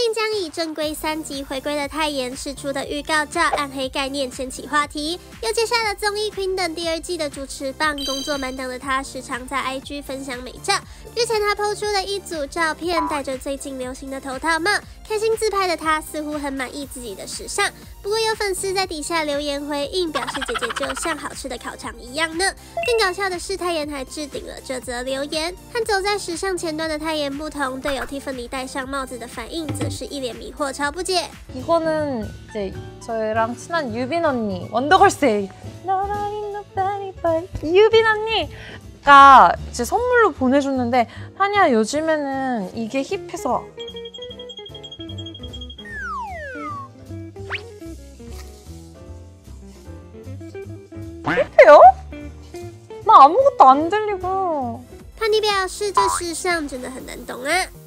近将以正规3集回归的泰妍释出的预告照，暗黑概念牵起话题，又接下了综艺 Queendom 第2季的主持棒。工作满档的她，时常在 IG 分享美照。日前她抛出了一组照片，戴着最近流行的头套帽，开心自拍的她似乎很满意自己的时尚。不过有粉丝在底下留言回应，表示姐姐就像好吃的烤肠一样呢。更搞笑的是，泰妍还置顶了这则留言。和走在时尚前端的泰妍不同，队友 Tiffany 戴上帽子的反应则是一脸迷惑，超不解。 이거는 이제 저랑 친한 유빈 언니 원더걸스의 유빈 언니가 이제 선물로 보내줬는데 타니야 요즘에는 이게 힙해서 힙해요? 나 아무것도 안 들리고. 潘妮表示这时尚真的很难懂啊。